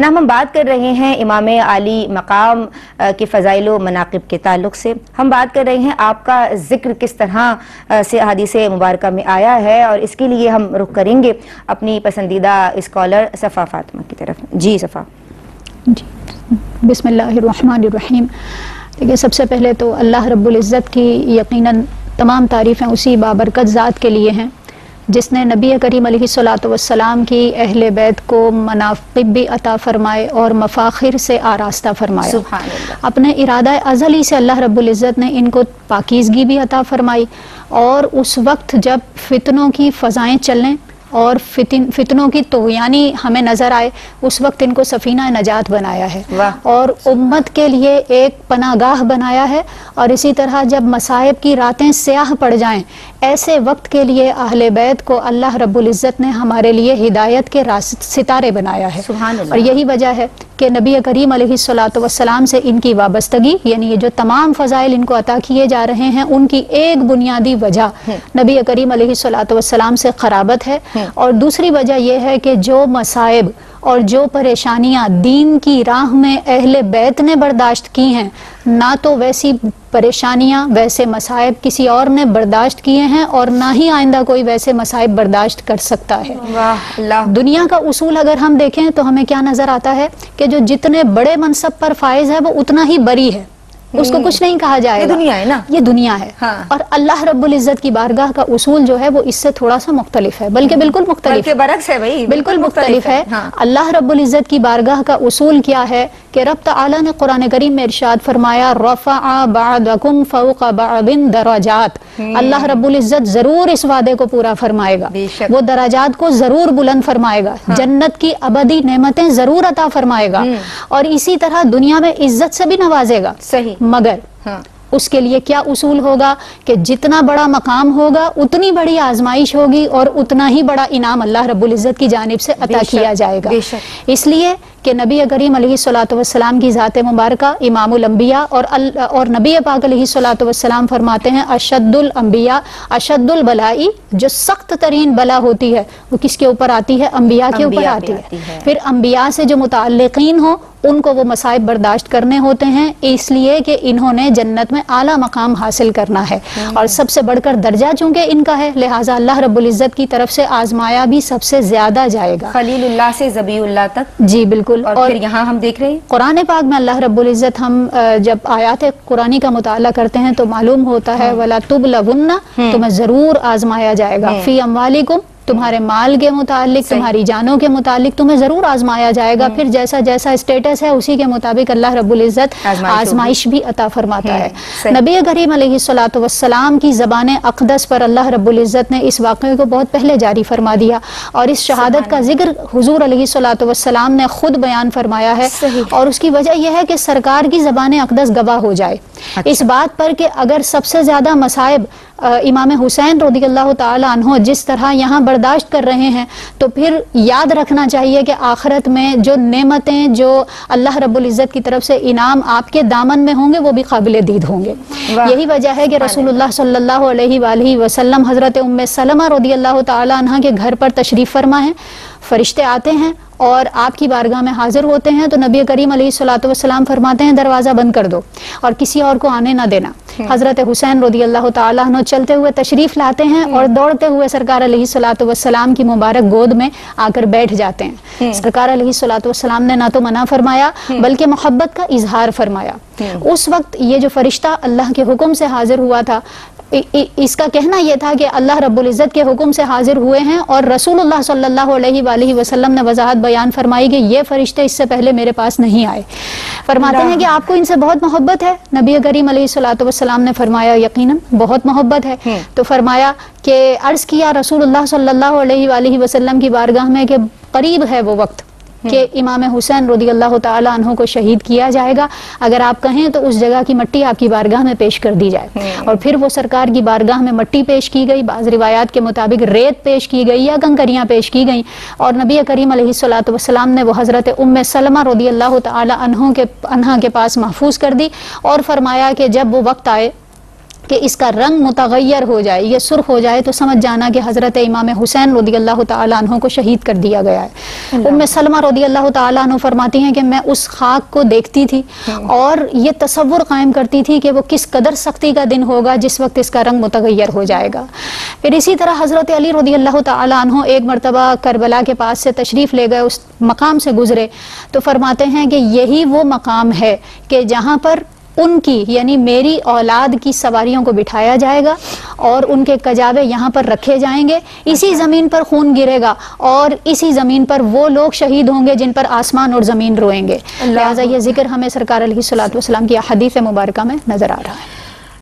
جناب ہم بات کر رہے ہیں امام عالی مقام کے فضائل و مناقب کے تعلق سے، ہم بات کر رہے ہیں آپ کا ذکر کس طرح سے احادیث مبارکہ میں آیا ہے، اور اس کے لیے ہم رخ کریں گے اپنی پسندیدہ اسکالر صفا فاطمہ کی طرف۔ جی صفا۔ جی بسم اللہ الرحمن الرحیم۔ دیکھیے سب سے پہلے تو اللہ رب العزت کی یقیناً تمام تعریفیں اسی بابرکت ذات کے لیے ہیں جس نے نبی کریم علیہ الصلوۃ والسلام کی اہل بیت کو مناقب بھی عطا فرمائے اور مفاخر سے آراستہ فرمایا۔ سبحان اللہ۔ اپنے ارادہ ازلی سے اللہ رب العزت نے ان کو پاکیزگی بھی عطا فرمائی، اور اس وقت جب فتنوں کی فضائیں چلیں اور فتنوں کی طغیانی ہمیں نظر آئے، اس وقت ان کو سفینہ نجات بنایا ہے اور امت کے لیے ایک پناہ گاہ بنایا ہے۔ اور اسی طرح جب مصائب کی راتیں سیاہ پڑ جائیں، ایسے وقت کے لیے اہل بیت کو اللہ رب العزت نے ہمارے لیے ہدایت کے ستارے بنایا ہے۔ سبحان اللہ۔ اور یہی وجہ ہے کہ نبی کریم علیہ الصلوۃ والسلام سے ان کی وابستگی، یعنی یہ جو تمام فضائل ان کو عطا کیے جا رہے ہیں، ان کی ایک بنیادی وجہ نبی کریم علیہ الصلوۃ والسلام سے قرابت ہے، اور دوسری وجہ یہ ہے کہ جو مصائب اور جو پریشانیاں دین کی راہ میں اہل بیت نے برداشت کی ہیں، نہ تو ویسی پریشانیاں ویسے مصائب کسی اور نے برداشت کیے ہیں، اور نہ ہی آئندہ کوئی ویسے مصائب برداشت کر سکتا ہے۔ واہ اللہ۔ دنیا کا اصول اگر ہم دیکھیں تو ہمیں کیا نظر آتا ہے کہ جو جتنے بڑے منصب پر فائز ہے وہ اتنا ہی بری ہے، اس کو کچھ نہیں کہا جائے گا۔ یہ دنیا ہے نا، یہ دنیا ہے۔ اور اللہ رب العزت کی بارگاہ کا اصول جو ہے وہ اس سے تھوڑا سا مختلف ہے، بلکہ بالکل مختلف، بلکہ برعکس ہے بھائی، بالکل مختلف ہے۔ اللہ رب العزت کی بارگاہ کا اصول کیا ہے کہ رب تعالیٰ نے قرآن کریم میں ارشاد فرمایا رفع بعضکم فوق بعض درجات۔ اللہ رب العزت ضرور اس وعدے کو پورا فرمائے گا، وہ درجات کو ضرور بلند فرمائے گا، جنت کی ابدی نعمتیں ضرور عطا فرمائے گا، اور اسی طرح دنیا میں عزت سے بھی نوازے گا۔ صحیح۔ مگر اس کے لیے کیا اصول ہوگا کہ جتنا بڑا مقام ہوگا اتنی بڑی آزمائش ہوگی، اور اتنا ہی بڑا انعام اللہ رب العزت کی جانب سے عطا کیا جائے گا۔ اس لیے کہ نبی کریم علیہ الصلوۃ والسلام کی ذات مبارکہ امام الانبیاء اور نبی پاک علیہ الصلوۃ والسلام فرماتے ہیں اشد الانبیاء اشد البلائی، جو سخت ترین بلا ہوتی ہے وہ کس کے اوپر آتی ہے؟ انبیاء کے اوپر آتی ہے۔ پھر انبیاء سے جو متعلقین ہوں ان کو وہ مصائب برداشت کرنے ہوتے ہیں، اس لیے کہ انہوں نے جنت میں اعلیٰ مقام حاصل کرنا ہے، اور سب سے بڑھ کر درجہ چونکہ ان کا ہے، لہٰذا اللہ رب العزت کی طرف سے آزمایا بھی سب سے زیادہ جائے گا، خلیل اللہ سے ذبیح اللہ تک۔ جی بالکل۔ اور پھر یہاں ہم دیکھ رہے ہیں قرآن پاک میں اللہ رب العزت، ہم جب آیات قرآنی کا مطالعہ کرتے ہیں تو معلوم ہوتا ہے وَلَا تُبْلَوُنَّ، تمہیں ضرور آزمایا جائے گا، فی اموالکم، تمہارے مال کے متعلق، تمہاری جانوں کے متعلق تمہیں ضرور آزمایا جائے گا، پھر جیسا جیسا اسٹیٹس ہے اسی کے مطابق اللہ رب العزت آزمائش بھی عطا فرماتا ہے۔ نبی کریم علیہ الصلوۃ والسلام کی زبان اقدس پر اللہ رب العزت نے اس واقعے کو بہت پہلے جاری فرما دیا، اور اس شہادت کا ذکر حضور علیہ الصلوۃ والسلام نے خود بیان فرمایا ہے، اور اس کی وجہ یہ ہے کہ سرکار کی زبان اقدس گواہ ہو جائے اس بات پر کہ اگر سب سے زیادہ مصائب امام حسین رضی اللہ تعالی عنہ جس طرح یہاں برداشت کر رہے ہیں، تو پھر یاد رکھنا چاہیے کہ آخرت میں جو نعمتیں، جو اللہ رب العزت کی طرف سے انعام آپ کے دامن میں ہوں گے وہ بھی قابل دید ہوں گے۔ یہی وجہ ہے کہ رسول اللہ صلی اللہ علیہ وآلہ وسلم حضرت ام سلمہ رضی اللہ تعالی عنہ کے گھر پر تشریف فرما ہیں، فرشتے آتے ہیں اور آپ کی بارگاہ میں حاضر ہوتے ہیں، تو نبی کریم علیہ الصلوۃ والسلام فرماتے ہیں دروازہ بند کر دو اور کسی اور کو آنے نہ دینا۔ حضرت حسین رضی اللہ تعالیٰ عنہ چلتے ہوئے تشریف لاتے ہیں اور دوڑتے ہوئے سرکار علیہ الصلوۃ والسلام کی مبارک گود میں آ کر بیٹھ جاتے ہیں۔ سرکار علیہ الصلوۃ والسلام نے نہ تو منع فرمایا بلکہ محبت کا اظہار فرمایا۔ اس وقت یہ جو فرشتہ اللہ کے حکم سے حاضر ہوا تھا، اس کا کہنا یہ تھا کہ اللہ رب العزت کے حکم سے حاضر ہوئے ہیں، اور رسول اللہ صلی اللہ علیہ وآلہ وسلم نے وضاحت بیان فرمائی کہ یہ فرشتے اس سے پہلے میرے پاس نہیں آئے۔ فرماتے ہیں کہ آپ کو ان سے بہت محبت ہے؟ نبی کریم علیہ الصلوۃ والسلام نے فرمایا یقیناً بہت محبت ہے۔ تو فرمایا کہ عرض کیا رسول اللہ صلی اللہ علیہ وآلہ وسلم کی بارگاہ میں کہ قریب ہے وہ وقت کہ امام حسین رضی اللہ تعالی عنہ کو شہید کیا جائے گا، اگر آپ کہیں تو اس جگہ کی مٹی آپ کی بارگاہ میں پیش کر دی جائے۔ اور پھر وہ سرکار کی بارگاہ میں مٹی پیش کی گئی، بعض روایات کے مطابق ریت پیش کی گئی یا کنکریاں پیش کی گئیں، اور نبی کریم علیہ الصلوۃ والسلام نے وہ حضرت ام سلمہ رضی اللہ تعالی عنہ کے پاس محفوظ کر دی، اور فرمایا کہ جب وہ وقت آئے کہ اس کا رنگ متغیر ہو جائے، یہ سرخ ہو جائے، تو سمجھ جانا کہ حضرت امام حسین رضی اللہ تعالیٰ عنہ کو شہید کر دیا گیا ہے۔ ام سلمہ رضی اللہ تعالیٰ عنہ فرماتی ہیں کہ میں اس خاک کو دیکھتی تھی اور یہ تصور قائم کرتی تھی کہ وہ کس قدر سختی کا دن ہوگا جس وقت اس کا رنگ متغیر ہو جائے گا۔ پھر اسی طرح حضرت علی رضی اللہ تعالیٰ عنہ ایک مرتبہ کربلا کے پاس سے تشریف لے گئے، اس مقام سے گزرے تو فرماتے ہیں کہ یہی وہ مقام ہے کہ جہاں پر ان کی یعنی میری اولاد کی سواریوں کو بٹھایا جائے گا اور ان کے کجاوے یہاں پر رکھے جائیں گے، اسی زمین پر خون گرے گا اور اسی زمین پر وہ لوگ شہید ہوں گے جن پر آسمان اور زمین روئیں گے۔ لہٰذا یہ ذکر ہمیں سرکار علیہ الصلوۃ والسلام کی حدیث مبارکہ میں نظر آ رہا ہے۔